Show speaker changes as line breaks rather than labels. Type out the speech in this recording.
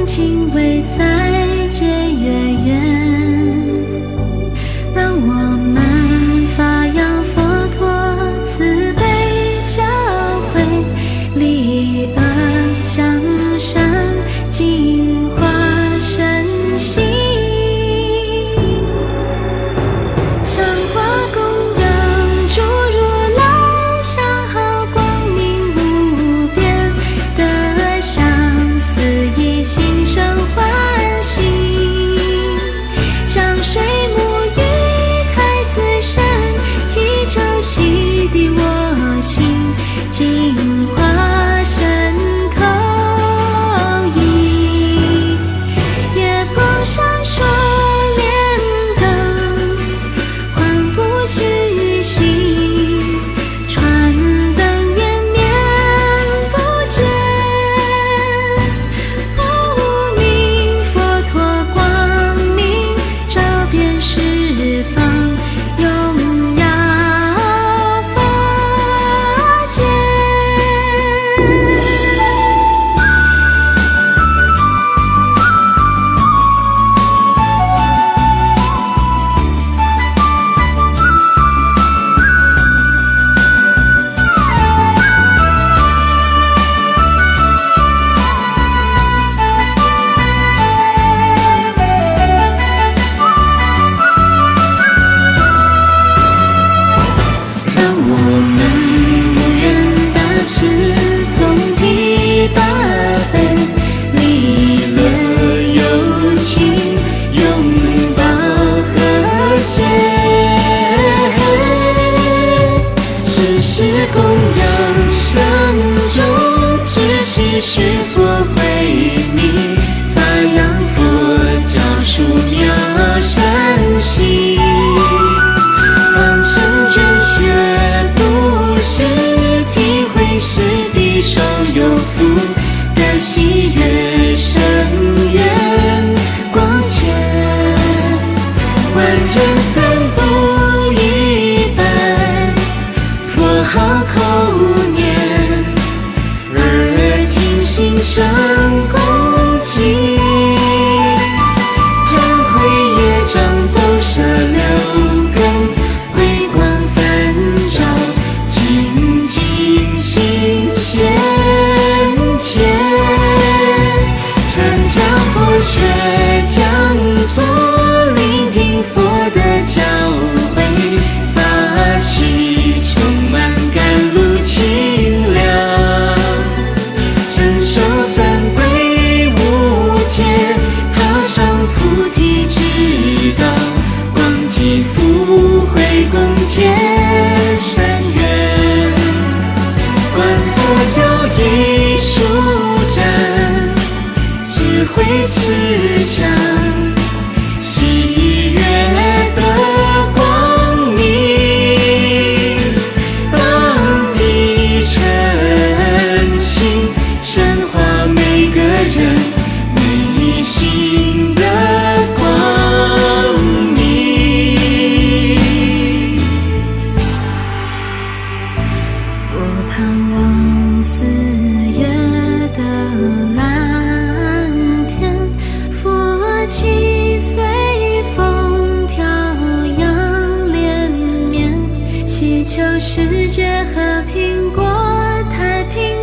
情为塞结月圆，让我们发扬佛陀慈悲教诲，利恶江山净化身心。香花供养诸如来，香好光明无边，得相思意心生欢喜。香水沐浴太子身，祈求洗涤我心，净化身投影。夜pom闪烁莲灯，欢呼虚心，传灯延绵不绝。无名佛陀光明，照遍十方，荣耀佛界。让我们无缘大慈，同体大悲，历练友情，拥抱和谐。时时供养僧众，支持学佛慧命，发扬佛教树苗善行。放生捐血布施，体会师弟双有福的喜悦深远光洁。万人三不一拜，佛号口念，耳听心生恭敬。忏悔业障都舍六根，回光返照，清净心现前。传教佛学讲座，聆听佛的教诲，法喜充满甘露清凉。承受三归无界，踏上菩提之道，光积福慧共结善缘。观佛教艺术展，智慧慈祥，喜悦的光明，帮地诚心，深化每个人内心的光明。我盼望四月的蓝天，佛迹随风飘扬连绵，祈求世界和平国太平